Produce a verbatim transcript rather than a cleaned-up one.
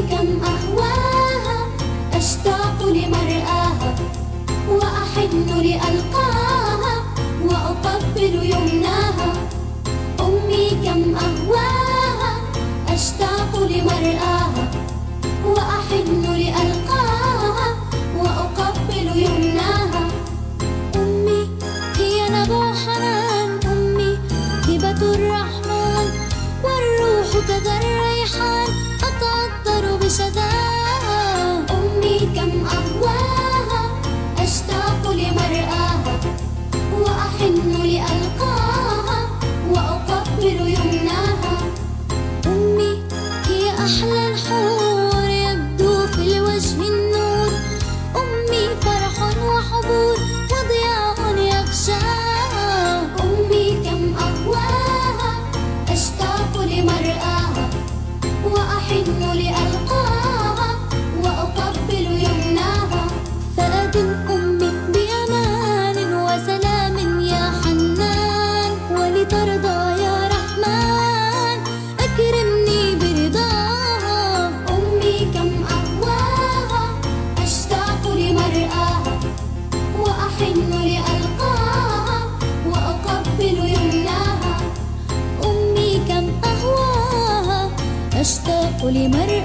كم أهواها أشتاق لمرآها وأحن لألقاها وأقبل يمناها. أمي كم أهواها أشتاق لمرآها وأحن لألقاها وأقبل يمناها. أمي هي نبع حنان، أمي هبة الرحمن، والروح كذا الريحان أتعطر بشذاها. أمي كم أهواها أشتاق لمرآها وأحن لألقاها وأقبل يمناها. أمي هي أحلى الحور يبدو في الوجه النور، أمي فرح وحبور وضياء يغشاها. أمي كم أهواها أشتاق لمرآها وأحن لألقاها وأقبل يمناها. فأدم أمي بأمان وسلام يا حنان، ولترضى يا رحمن أكرمني برضاها. أمي كم أهواها أشتاق لمرآها وأحن لألقاها وأقبل يمناها. أمي كم أهواها أشتاق لمرآها